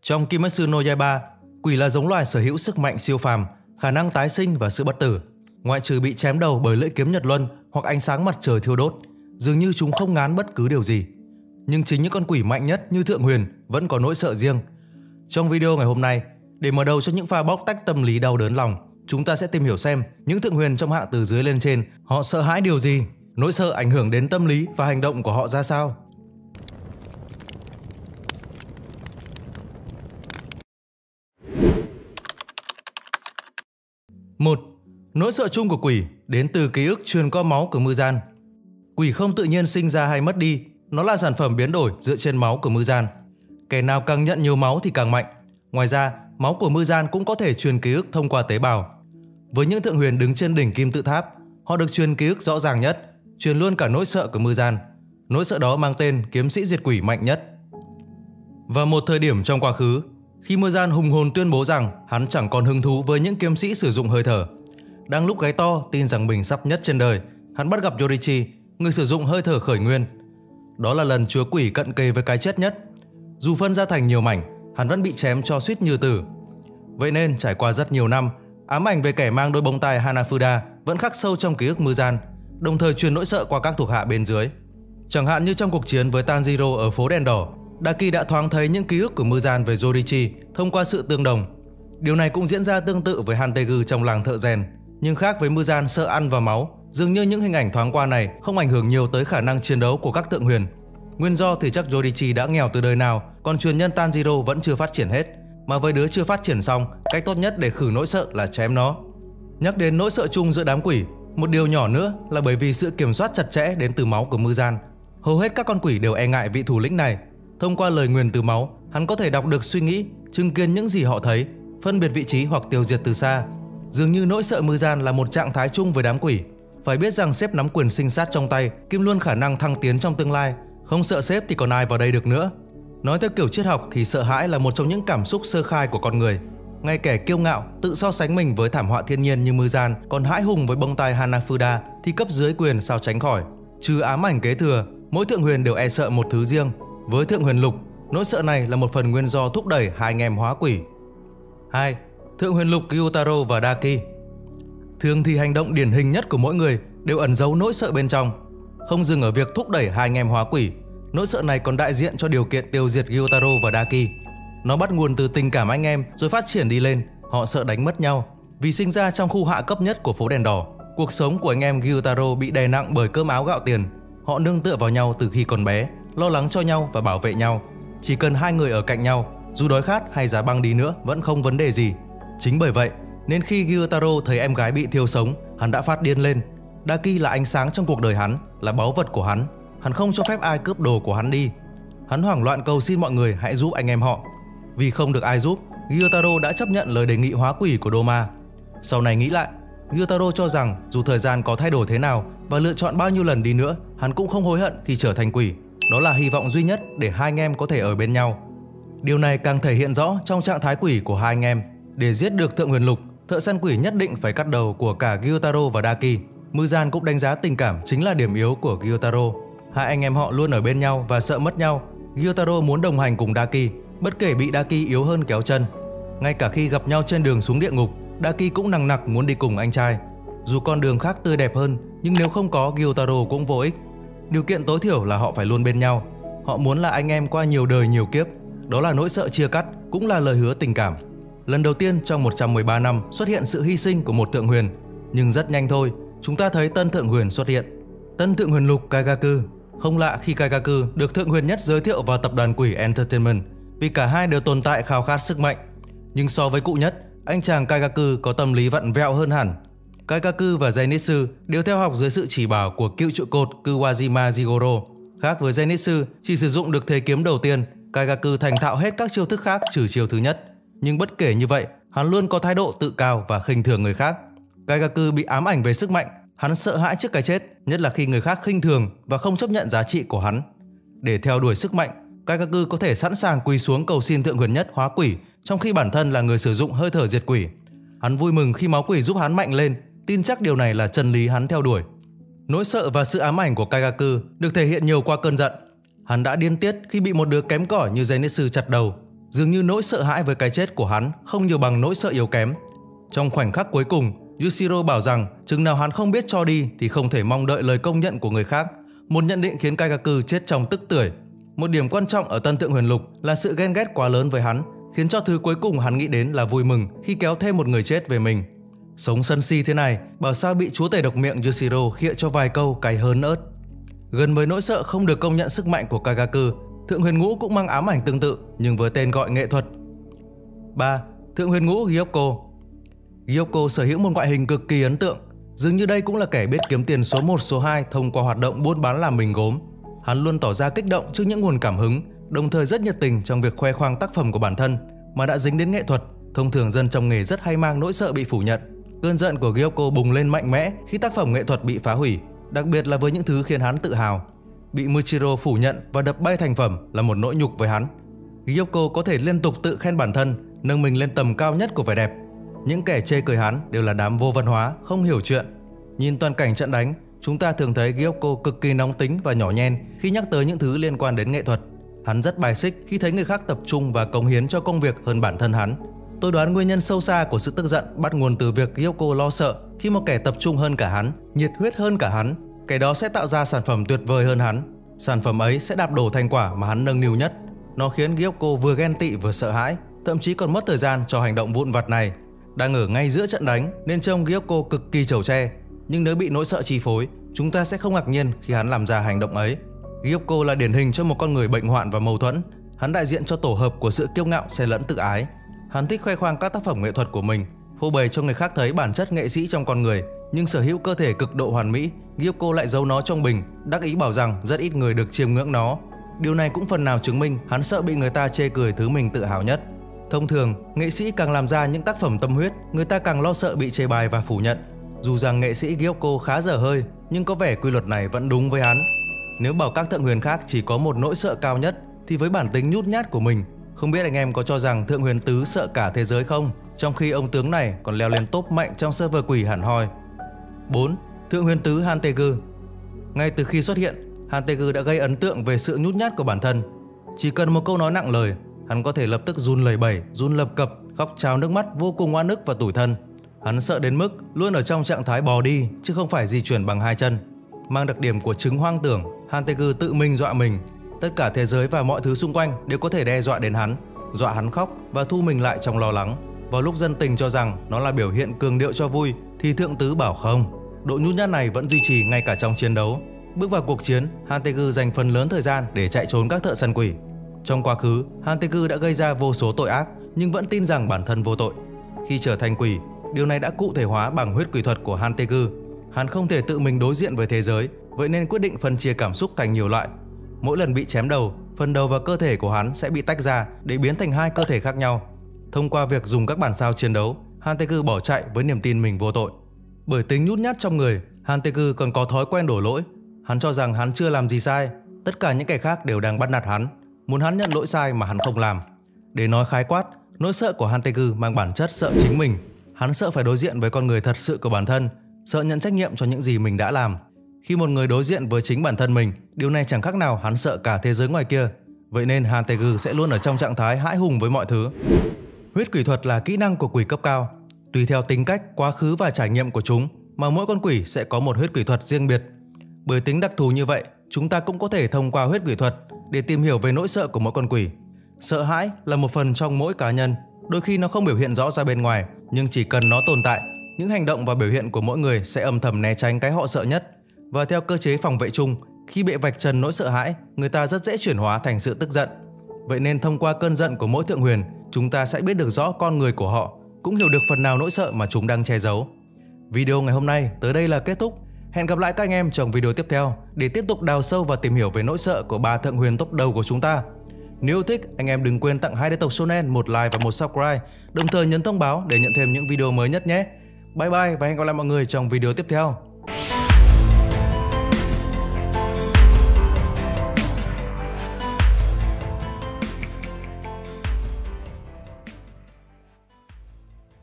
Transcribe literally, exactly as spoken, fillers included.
Trong Kimetsu no Yaiba, quỷ là giống loài sở hữu sức mạnh siêu phàm, khả năng tái sinh và sự bất tử. Ngoại trừ bị chém đầu bởi lưỡi kiếm Nhật Luân hoặc ánh sáng mặt trời thiêu đốt, dường như chúng không ngán bất cứ điều gì. Nhưng chính những con quỷ mạnh nhất như Thượng Huyền vẫn có nỗi sợ riêng. Trong video ngày hôm nay, để mở đầu cho những pha bóc tách tâm lý đau đớn lòng, chúng ta sẽ tìm hiểu xem những Thượng Huyền trong hạng từ dưới lên trên họ sợ hãi điều gì, nỗi sợ ảnh hưởng đến tâm lý và hành động của họ ra sao. một. Nỗi sợ chung của quỷ đến từ ký ức truyền qua máu của Muzan. Quỷ không tự nhiên sinh ra hay mất đi, nó là sản phẩm biến đổi dựa trên máu của Muzan. Kẻ nào càng nhận nhiều máu thì càng mạnh. Ngoài ra, máu của Muzan cũng có thể truyền ký ức thông qua tế bào. Với những Thượng Huyền đứng trên đỉnh kim tự tháp, họ được truyền ký ức rõ ràng nhất, truyền luôn cả nỗi sợ của Muzan. Nỗi sợ đó mang tên kiếm sĩ diệt quỷ mạnh nhất. Vào một thời điểm trong quá khứ, khi Muzan hùng hồn tuyên bố rằng hắn chẳng còn hứng thú với những kiếm sĩ sử dụng hơi thở, đang lúc gáy to tin rằng mình sắp nhất trên đời, hắn bắt gặp Yorichi, người sử dụng hơi thở khởi nguyên. Đó là lần chúa quỷ cận kề với cái chết nhất. Dù phân ra thành nhiều mảnh, hắn vẫn bị chém cho suýt như tử. Vậy nên trải qua rất nhiều năm, ám ảnh về kẻ mang đôi bông tai Hanafuda vẫn khắc sâu trong ký ức Muzan, đồng thời truyền nỗi sợ qua các thuộc hạ bên dưới. Chẳng hạn như trong cuộc chiến với Tanjiro ở phố đèn đỏ, Daki đã thoáng thấy những ký ức của Muzan về Yorichi thông qua sự tương đồng. Điều này cũng diễn ra tương tự với Hantegu trong làng thợ rèn, nhưng khác với Muzan sợ ăn vào máu, dường như những hình ảnh thoáng qua này không ảnh hưởng nhiều tới khả năng chiến đấu của các Thượng Huyền. Nguyên do thì chắc Yorichi đã nghèo từ đời nào, còn truyền nhân Tanjiro vẫn chưa phát triển hết, mà với đứa chưa phát triển xong, cách tốt nhất để khử nỗi sợ là chém nó. Nhắc đến nỗi sợ chung giữa đám quỷ, một điều nhỏ nữa là bởi vì sự kiểm soát chặt chẽ đến từ máu của Muzan. Hầu hết các con quỷ đều e ngại vị thủ lĩnh này. Thông qua lời nguyền từ máu, hắn có thể đọc được suy nghĩ, chứng kiến những gì họ thấy, phân biệt vị trí hoặc tiêu diệt từ xa. Dường như nỗi sợ Muzan là một trạng thái chung với đám quỷ. Phải biết rằng sếp nắm quyền sinh sát trong tay, kim luôn khả năng thăng tiến trong tương lai. Không sợ sếp thì còn ai vào đây được nữa. Nói theo kiểu triết học thì sợ hãi là một trong những cảm xúc sơ khai của con người. Ngay kẻ kiêu ngạo, tự so sánh mình với thảm họa thiên nhiên như Muzan còn hãi hùng với bông tai Hanafuda thì cấp dưới quyền sao tránh khỏi. Trừ ám ảnh kế thừa, mỗi Thượng Huyền đều e sợ một thứ riêng. Với Thượng Huyền Lục, nỗi sợ này là một phần nguyên do thúc đẩy hai anh em hóa quỷ. hai. Thượng Huyền Lục Gyutaro và Daki. Thường thì hành động điển hình nhất của mỗi người đều ẩn giấu nỗi sợ bên trong. Không dừng ở việc thúc đẩy hai anh em hóa quỷ, nỗi sợ này còn đại diện cho điều kiện tiêu diệt Gyutaro và Daki. Nó bắt nguồn từ tình cảm anh em rồi phát triển đi lên. Họ sợ đánh mất nhau vì sinh ra trong khu hạ cấp nhất của phố đèn đỏ. Cuộc sống của anh em Gyutaro bị đè nặng bởi cơm áo gạo tiền. Họ nương tựa vào nhau từ khi còn bé, lo lắng cho nhau và bảo vệ nhau. Chỉ cần hai người ở cạnh nhau, dù đói khát hay giá băng đi nữa vẫn không vấn đề gì. Chính bởi vậy nên khi Gyutaro thấy em gái bị thiêu sống, hắn đã phát điên lên. Daki là ánh sáng trong cuộc đời hắn, là báu vật của hắn. Hắn không cho phép ai cướp đồ của hắn đi. Hắn hoảng loạn cầu xin mọi người hãy giúp anh em họ. Vì không được ai giúp, Gyutaro đã chấp nhận lời đề nghị hóa quỷ của Doma. Sau này nghĩ lại, Gyutaro cho rằng dù thời gian có thay đổi thế nào và lựa chọn bao nhiêu lần đi nữa, hắn cũng không hối hận khi trở thành quỷ. Đó là hy vọng duy nhất để hai anh em có thể ở bên nhau. Điều này càng thể hiện rõ trong trạng thái quỷ của hai anh em. Để giết được Thượng Huyền Lục, thợ săn quỷ nhất định phải cắt đầu của cả Gyutaro và Daki. Muzan cũng đánh giá tình cảm chính là điểm yếu của Gyutaro. Hai anh em họ luôn ở bên nhau và sợ mất nhau. Gyutaro muốn đồng hành cùng Daki, bất kể bị Daki yếu hơn kéo chân. Ngay cả khi gặp nhau trên đường xuống địa ngục, Daki cũng nằng nặc muốn đi cùng anh trai. Dù con đường khác tươi đẹp hơn, nhưng nếu không có Gyutaro cũng vô ích. Điều kiện tối thiểu là họ phải luôn bên nhau. Họ muốn là anh em qua nhiều đời nhiều kiếp. Đó là nỗi sợ chia cắt, cũng là lời hứa tình cảm. Lần đầu tiên trong một trăm mười ba năm xuất hiện sự hy sinh của một Thượng Huyền. Nhưng rất nhanh thôi, chúng ta thấy tân Thượng Huyền xuất hiện. Tân Thượng Huyền Lục Kaigaku. Không lạ khi Kaigaku được Thượng Huyền nhất giới thiệu vào tập đoàn quỷ Entertainment, vì cả hai đều tồn tại khao khát sức mạnh. Nhưng so với cụ nhất, anh chàng Kaigaku có tâm lý vặn vẹo hơn hẳn. Kaigaku và Zenitsu đều theo học dưới sự chỉ bảo của cựu trụ cột Kuwajima Jigoro. Khác với Zenitsu chỉ sử dụng được thế kiếm đầu tiên, Kaigaku thành thạo hết các chiêu thức khác trừ chiêu thứ nhất. Nhưng bất kể như vậy, hắn luôn có thái độ tự cao và khinh thường người khác. Kaigaku bị ám ảnh về sức mạnh, hắn sợ hãi trước cái chết, nhất là khi người khác khinh thường và không chấp nhận giá trị của hắn. Để theo đuổi sức mạnh, Kaigaku có thể sẵn sàng quỳ xuống cầu xin Thượng Huyền nhất hóa quỷ, trong khi bản thân là người sử dụng hơi thở diệt quỷ. Hắn vui mừng khi máu quỷ giúp hắn mạnh lên, tin chắc điều này là chân lý hắn theo đuổi. Nỗi sợ và sự ám ảnh của Kaigaku được thể hiện nhiều qua cơn giận. Hắn đã điên tiết khi bị một đứa kém cỏi như Zenitsu chặt đầu. Dường như nỗi sợ hãi với cái chết của hắn không nhiều bằng nỗi sợ yếu kém. Trong khoảnh khắc cuối cùng, Yushiro bảo rằng chừng nào hắn không biết cho đi thì không thể mong đợi lời công nhận của người khác. Một nhận định khiến Kagaku chết trong tức tưởi. Một điểm quan trọng ở Tân Thượng Huyền Lục là sự ghen ghét quá lớn với hắn, khiến cho thứ cuối cùng hắn nghĩ đến là vui mừng khi kéo thêm một người chết về mình. Sống sân si thế này, bảo sao bị chúa tể độc miệng Yushiro khịa cho vài câu cay hơn ớt. Gần với nỗi sợ không được công nhận sức mạnh của Kagaku, Thượng Huyền Ngũ cũng mang ám ảnh tương tự nhưng với tên gọi nghệ thuật. ba. Thượng Huyền Ngũ Gyokko. Gyokko sở hữu một ngoại hình cực kỳ ấn tượng. Dường như đây cũng là kẻ biết kiếm tiền số một số hai thông qua hoạt động buôn bán làm mình gốm. Hắn luôn tỏ ra kích động trước những nguồn cảm hứng, đồng thời rất nhiệt tình trong việc khoe khoang tác phẩm của bản thân. Mà đã dính đến nghệ thuật, thông thường dân trong nghề rất hay mang nỗi sợ bị phủ nhận. Cơn giận của Gyokko bùng lên mạnh mẽ khi tác phẩm nghệ thuật bị phá hủy, đặc biệt là với những thứ khiến hắn tự hào. Bị Muichiro phủ nhận và đập bay thành phẩm là một nỗi nhục với hắn. Gyokko có thể liên tục tự khen bản thân, nâng mình lên tầm cao nhất của vẻ đẹp. Những kẻ chê cười hắn đều là đám vô văn hóa, không hiểu chuyện. Nhìn toàn cảnh trận đánh, chúng ta thường thấy Gyokko cực kỳ nóng tính và nhỏ nhen khi nhắc tới những thứ liên quan đến nghệ thuật. Hắn rất bài xích khi thấy người khác tập trung và cống hiến cho công việc hơn bản thân hắn. Tôi đoán nguyên nhân sâu xa của sự tức giận bắt nguồn từ việc Gyokko lo sợ khi một kẻ tập trung hơn cả hắn, nhiệt huyết hơn cả hắn, kẻ đó sẽ tạo ra sản phẩm tuyệt vời hơn hắn. Sản phẩm ấy sẽ đạp đổ thành quả mà hắn nâng niu nhất. Nó khiến Gyokko vừa ghen tị vừa sợ hãi, thậm chí còn mất thời gian cho hành động vụn vặt này. Đang ở ngay giữa trận đánh nên trông Gyokko cực kỳ chầu tre, nhưng nếu bị nỗi sợ chi phối, chúng ta sẽ không ngạc nhiên khi hắn làm ra hành động ấy. Gyokko là điển hình cho một con người bệnh hoạn và mâu thuẫn. Hắn đại diện cho tổ hợp của sự kiêu ngạo xen lẫn tự ái. Hắn thích khoe khoang các tác phẩm nghệ thuật của mình, phô bày cho người khác thấy bản chất nghệ sĩ trong con người, nhưng sở hữu cơ thể cực độ hoàn mỹ, Gyokko lại giấu nó trong bình, đắc ý bảo rằng rất ít người được chiêm ngưỡng nó. Điều này cũng phần nào chứng minh hắn sợ bị người ta chê cười thứ mình tự hào nhất. Thông thường, nghệ sĩ càng làm ra những tác phẩm tâm huyết, người ta càng lo sợ bị chê bai và phủ nhận. Dù rằng nghệ sĩ Gyokko khá dở hơi, nhưng có vẻ quy luật này vẫn đúng với hắn. Nếu bảo các thượng huyền khác chỉ có một nỗi sợ cao nhất, thì với bản tính nhút nhát của mình, không biết anh em có cho rằng Thượng Huyền Tứ sợ cả thế giới không? Trong khi ông tướng này còn leo lên top mạnh trong server quỷ hẳn hoi. bốn. Thượng Huyền Tứ Hantegu. Ngay từ khi xuất hiện, Hantegu đã gây ấn tượng về sự nhút nhát của bản thân. Chỉ cần một câu nói nặng lời, hắn có thể lập tức run lẩy bẩy, run lập cập, khóc trào nước mắt vô cùng oan ức và tủi thân. Hắn sợ đến mức luôn ở trong trạng thái bò đi chứ không phải di chuyển bằng hai chân. Mang đặc điểm của chứng hoang tưởng, Hantegu tự mình dọa mình. Tất cả thế giới và mọi thứ xung quanh đều có thể đe dọa đến hắn, dọa hắn khóc và thu mình lại trong lo lắng. Vào lúc dân tình cho rằng nó là biểu hiện cường điệu cho vui, thì Thượng Tứ bảo không. Độ nhút nhát này vẫn duy trì ngay cả trong chiến đấu. Bước vào cuộc chiến, Hantegu dành phần lớn thời gian để chạy trốn các thợ săn quỷ. Trong quá khứ, Hantegu đã gây ra vô số tội ác nhưng vẫn tin rằng bản thân vô tội. Khi trở thành quỷ, điều này đã cụ thể hóa bằng huyết quỷ thuật của Hantegu. Hắn không thể tự mình đối diện với thế giới, vậy nên quyết định phân chia cảm xúc thành nhiều loại. Mỗi lần bị chém đầu, phần đầu và cơ thể của hắn sẽ bị tách ra để biến thành hai cơ thể khác nhau. Thông qua việc dùng các bản sao chiến đấu, Hantegu bỏ chạy với niềm tin mình vô tội. Bởi tính nhút nhát trong người, Hantegu còn có thói quen đổ lỗi. Hắn cho rằng hắn chưa làm gì sai, tất cả những kẻ khác đều đang bắt nạt hắn, muốn hắn nhận lỗi sai mà hắn không làm. Để nói khái quát, nỗi sợ của Hantegu mang bản chất sợ chính mình. Hắn sợ phải đối diện với con người thật sự của bản thân, sợ nhận trách nhiệm cho những gì mình đã làm. Khi một người đối diện với chính bản thân mình, điều này chẳng khác nào hắn sợ cả thế giới ngoài kia. Vậy nên Hantegu sẽ luôn ở trong trạng thái hãi hùng với mọi thứ. Huyết quỷ thuật là kỹ năng của quỷ cấp cao. Tùy theo tính cách, quá khứ và trải nghiệm của chúng mà mỗi con quỷ sẽ có một huyết quỷ thuật riêng biệt. Bởi tính đặc thù như vậy, chúng ta cũng có thể thông qua huyết quỷ thuật để tìm hiểu về nỗi sợ của mỗi con quỷ. Sợ hãi là một phần trong mỗi cá nhân. Đôi khi nó không biểu hiện rõ ra bên ngoài, nhưng chỉ cần nó tồn tại, những hành động và biểu hiện của mỗi người sẽ âm thầm né tránh cái họ sợ nhất. Và theo cơ chế phòng vệ chung, khi bị vạch trần nỗi sợ hãi, người ta rất dễ chuyển hóa thành sự tức giận. Vậy nên thông qua cơn giận của mỗi thượng huyền, chúng ta sẽ biết được rõ con người của họ, cũng hiểu được phần nào nỗi sợ mà chúng đang che giấu. Video ngày hôm nay tới đây là kết thúc. Hẹn gặp lại các anh em trong video tiếp theo để tiếp tục đào sâu và tìm hiểu về nỗi sợ của ba thượng huyền top đầu của chúng ta. Nếu thích, anh em đừng quên tặng hai đế tộc Shonen một like và một subscribe, đồng thời nhấn thông báo để nhận thêm những video mới nhất nhé. Bye bye và hẹn gặp lại mọi người trong video tiếp theo.